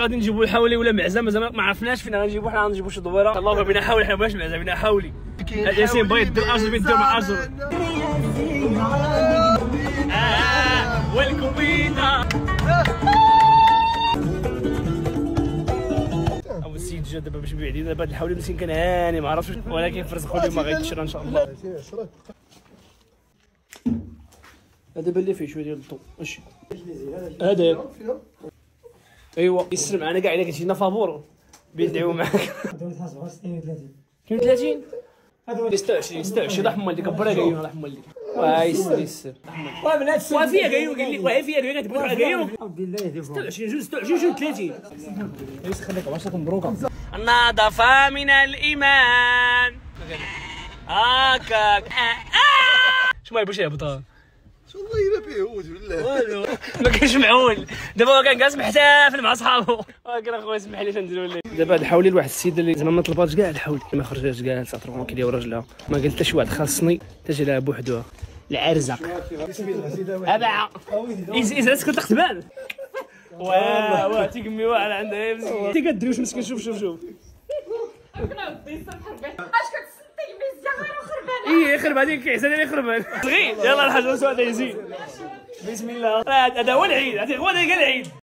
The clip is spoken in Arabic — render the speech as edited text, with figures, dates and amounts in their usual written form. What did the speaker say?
غادي نجيبوا الحولي ولا معزه مازال ما عرفناش فين غنجيبوا. حنا غنجيبوا شي دويره. الله بينا حولي، حنا بغيناش معزه، بينا حولي. ياسين بغا يدير اجر، بيدير مع اجر. والكوبينه ابو السيد جا دابا باش يبيع لينا. دابا هاد الحولي مسكين كان هاني ما عرفتش، ولكن فرزقوا لي ما غيتشرى ان شاء الله. هذا بان لي فيه شويه ديال الضو. واش هذا؟ ايوا يسر معنا كاع. الا كنتي لنا فابور بيدعيو معاك. 32 26 رحم والديك كبرها كايو رحم والديك. يسر يسر وفيها كايو قال لي وهي فيها كايو كتبغي على كايو 26 جوج 26 جوج 30. يسخليك واش مبروكه. النظافه من الايمان هكاك. شنو يبغي يهبط؟ والله الا فيه هود بالله والو ما كاينش معول. دابا هو كان جالس محتفل مع صحابو. ولكن اخويا سمح لي تنديروا ليه. دابا هاد الحولي لواحد السيده اللي زعما ما طلباتش كاع الحولي، ما خرجاتش كاع ساترون كي داير راجلها، ما قالت حتى شي واحد خاصني حتى جا لها بوحدها العرزق. ابع اذا سكت تختبان. واه تيكمي واحد عندها انت كدير واش مسكين. شوف شوف شوف ايه يخرب هذيك كيعسى لي يخربان صغير. يلا الحاج نسوا هذا يزيد. بسم الله. هذا هو العيد، هذا هو العيد.